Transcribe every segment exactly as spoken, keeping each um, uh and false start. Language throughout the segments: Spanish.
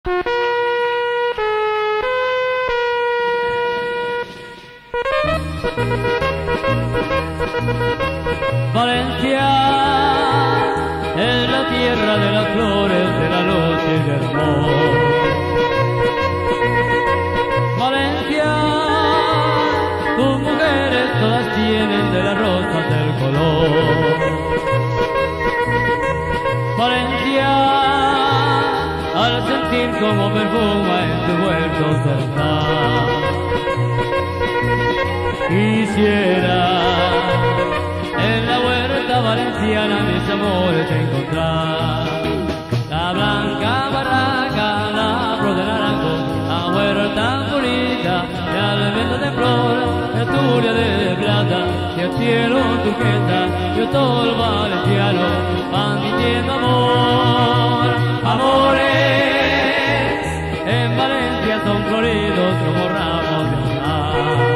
Valencia es la tierra de las flores, de la noche y del amor. Valencia, tus mujeres todas tienen de las rosas el color. Valencia, al sentir como perfuma en tu huerto cercar, quisiera en la huerta valenciana mis amores encontrar. La blanca barraca, la flor de naranjo, la huerta bonita, el viento de flor, el turia de plata, y el cielo turquesa, y todo el valenciano van diciendo amor, amores. En Valencia son floridos como ramos de azahar.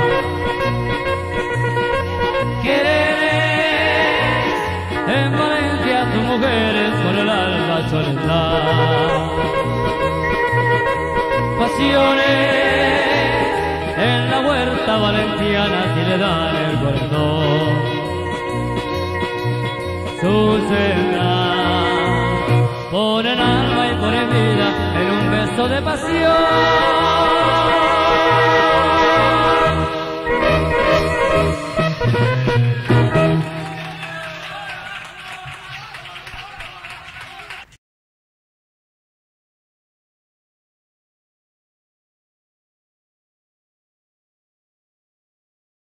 En Valencia tus mujeres con el alma suelen dar pasiones. En la huerta valenciana si le dan el corazón, su senda ponen alma y ponen vida en un beso de pasión.